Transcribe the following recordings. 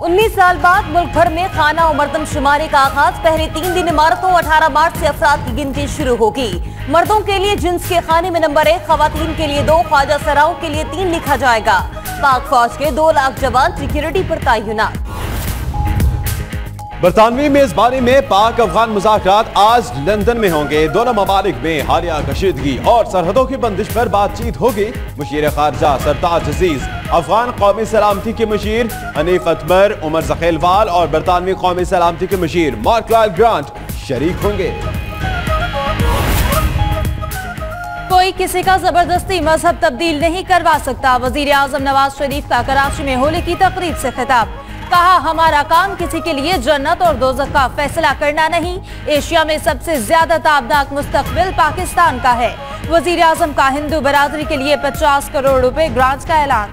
19 साल बाद मुल्क भर में खाना और मर्दमशुमारी का आगाज। पहले 3 दिन इमारतों 18 मार्च से अफराद की गिनती शुरू होगी। मर्दों के लिए जिन्स के खाने में नंबर 1, खवातीन के लिए 2, ख्वाजा सराओं के लिए 3 लिखा जाएगा। पाक फौज के 2 लाख जवान सिक्योरिटी पर तैनात। बरतानवी मेजबानी में पाक अफगान मुज़ाकरात आज लंदन में होंगे। दोनों ममालिक में हालिया कशीदगी और सरहदों की बंदिश पर बातचीत होगी। मुशीर खारजा सरताज अजीज, अफगान कौमी सलामती के मुशीर हनीफ अतबर, उमर जखेलवाल और बरतानवी कौमी सलामती के मुशीर मार्क लाल ग्रांट शरीक होंगे। कोई किसी का जबरदस्ती मजहब तब्दील नहीं करवा सकता। वजीर आजम नवाज शरीफ का कराची में होली की तकरीब से खिताब। कहा, हमारा काम किसी के लिए जन्नत और दोज़ख का फैसला करना नहीं। एशिया में सबसे ज्यादा ताबनाक मुस्तकबिल पाकिस्तान का है। वजीर आजम का हिंदू बरादरी के लिए 50 करोड़ रुपए ग्रांट का ऐलान।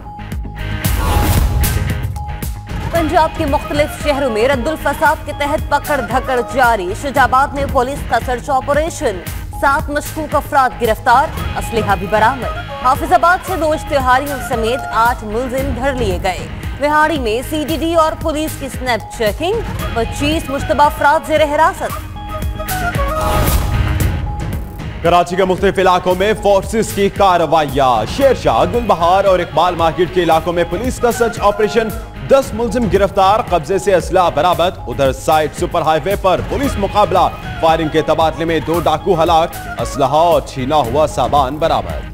पंजाब के मुख्तलिफ शहरों में रद्दुल फसाद के तहत पकड़ धकड़ जारी। शुजाबाद में पुलिस का सर्च ऑपरेशन, 7 मशकूक अफराद गिरफ्तार, असलहा भी बरामद। हाफिजाबाद से 2 इश्तिहारियों समेत 8 मुलजिम धर लिए गए। विहाड़ी में CDD और पुलिस की स्नैप चेकिंग, 25 मुश्तबा अफराद ज़ेर हिरासत। कराची के मुख्तलिफ इलाकों में फोर्सेस की कार्रवाइयां। शेरशाह, गुलबहार और इकबाल मार्केट के इलाकों में पुलिस का सर्च ऑपरेशन, 10 मुलजिम गिरफ्तार, कब्जे से असला बरामद। उधर साइड सुपर हाईवे पर पुलिस मुकाबला, फायरिंग के तबादले में 2 डाकू हलाक, असलहा और छीना हुआ सामान बरामद।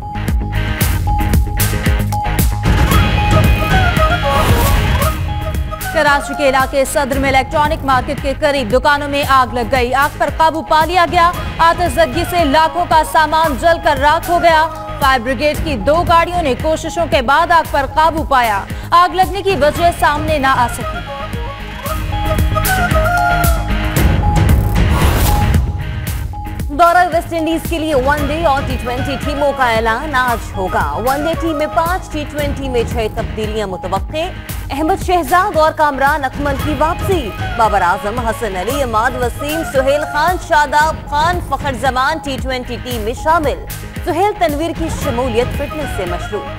कराची के इलाके सदर में इलेक्ट्रॉनिक मार्केट के करीब दुकानों में आग लग गई। आग पर काबू पा लिया गया। आतिशज़दगी से लाखों का सामान जलकर राख हो गया। फायर ब्रिगेड की 2 गाड़ियों ने कोशिशों के बाद आग पर काबू पाया। आग लगने की वजह सामने न आ सकी। दौरा वेस्ट इंडीज के लिए वनडे और T20 टीमों का ऐलान आज होगा। वनडे टीम में 5, T20 में 6 तब्दीलियां मुतवक्के। अहमद शहजाद और कामरान अकमल की वापसी। बाबर आजम, हसन अली, इमाद वसीम, सुहेल खान, शादाब खान, फखर जमान T20 टीम में शामिल। सुहेल तनवीर की शमूलियत फिटनेस से मशरूत।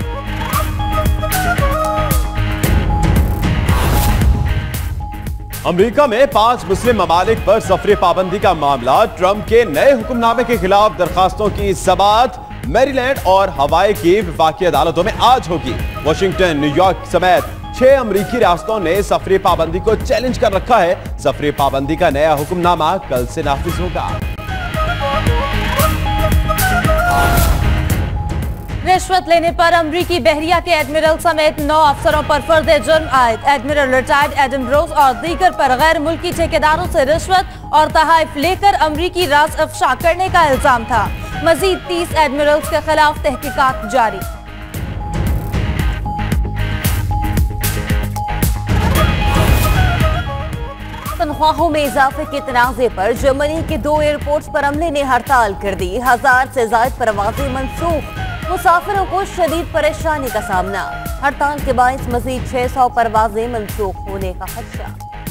अमेरिका में 5 मुस्लिम ममालिक पर सफरी पाबंदी का मामला। ट्रंप के नए हुक्मनामे के खिलाफ दरखास्तों की समाअत मैरीलैंड और हवाई की वफाकी अदालतों में आज होगी। वाशिंगटन, न्यूयॉर्क समेत 6 अमरीकी रियासतों ने सफरी पाबंदी को चैलेंज कर रखा है। सफरी पाबंदी का नया हुक्मनामा कल से नाफिज होगा। रिश्वत लेने पर अमरीकी बहरिया के एडमिरल समेत 9 अफसरों पर फर्दे जुर्म आयद। एडमिरल रिटायर्ड एडम रोज और दीगर पर गैर मुल्की ठेकेदारों से रिश्वत और तहाइफ लेकर अमरीकी राज अफशा करने का इल्जाम था। मजीद 30 एडमिरल्स के खिलाफ तहकीकात जारी। तनख्वाहों में इजाफे के तनाज़े पर जर्मनी के 2 एयरपोर्ट्स पर अमले ने हड़ताल कर दी। 1000 से ज़ायद परवाज़ें मनसूख। मुसाफिरों को शदीद परेशानी का सामना। हड़ताल के बायस मजीद 600 परवाज़ें मनसूख होने का खदशा।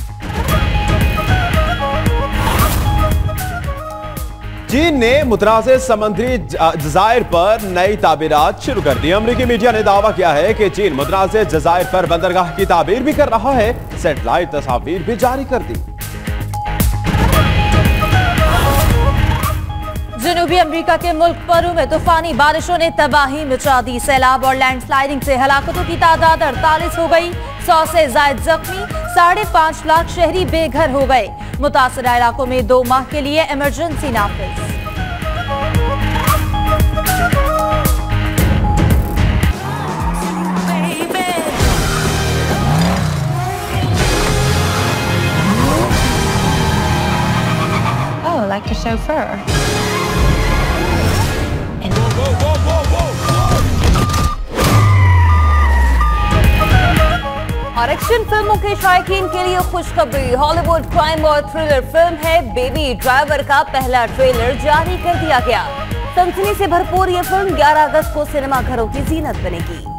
चीन ने मुतनाज़े समुद्री जज़ायर पर नई ताबीरात शुरू कर दी। अमरीकी मीडिया ने दावा किया है कि चीन मुतनाज़े जज़ायर पर बंदरगाह की ताबीर भी कर रहा है। सैटेलाइट तस्वीर भी जारी कर दी। जनूबी अमेरिका के मुल्क पेरू में तूफानी बारिशों ने तबाही मचा दी। सैलाब और लैंडस्लाइडिंग से हलाकतों की तादाद 48 हो गई। 100 से ज्यादा जख्मी, 5.5 लाख शहरी बेघर हो गए। मुतासरा इलाकों में 2 माह के लिए इमरजेंसी नाफिज। Oh, like a chauffeur. और एक्शन फिल्मों के शायकीन के लिए खुशखबरी। हॉलीवुड क्राइम और थ्रिलर फिल्म है बेबी ड्राइवर का पहला ट्रेलर जारी कर दिया गया। सनसनी से भरपूर ये फिल्म 11 अगस्त को सिनेमाघरों की जीनत बनेगी।